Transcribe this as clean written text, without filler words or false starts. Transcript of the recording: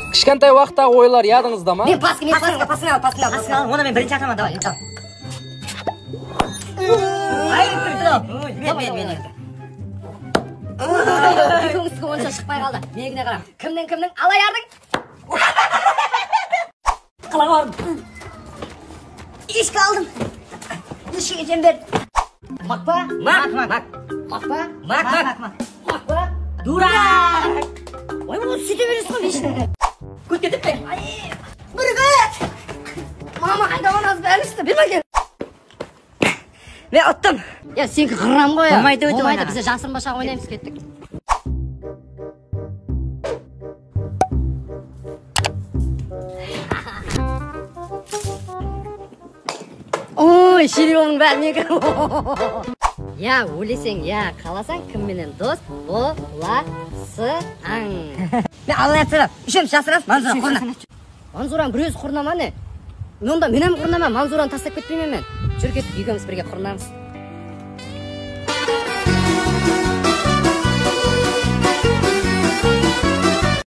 Кішкентай уақыттағы ойлар ядыңызда ма? Мен пасын ал. Оны мен бірінші атама, давай, ал. Айырып тұрды. Мен. Көңістігі онша шықпай қалды. Менігіне қарам. Кімнің алаярдың? Қалаға бардым. Ешкі алдым. Ешкіге жем бердім. Мақ па? Мақ па? Дурак! Ой, бұл сөйте бересің ғой бешін. Көт кетіп пе? Бүргіт! Мама қайда оназ бәрісті, берме кел. Мен ұттым. Я, сенкі қыррам ғой. Болмайды өте ойна. Бізде жасырмаша ойнаймыз кеттік. Ой, шерионың бәрі некі. Я, өлесең, я, қаласаң, кімменен дос боласың. Мен алла ятсырап, үшем жасырап, Манзуран құрна. Манзуран бір өзі құрнама не? Онда менем құрнама, Манзуран тастап кетпеймен мен. Жүр кеттік, екеуміз бірге құрнамыз.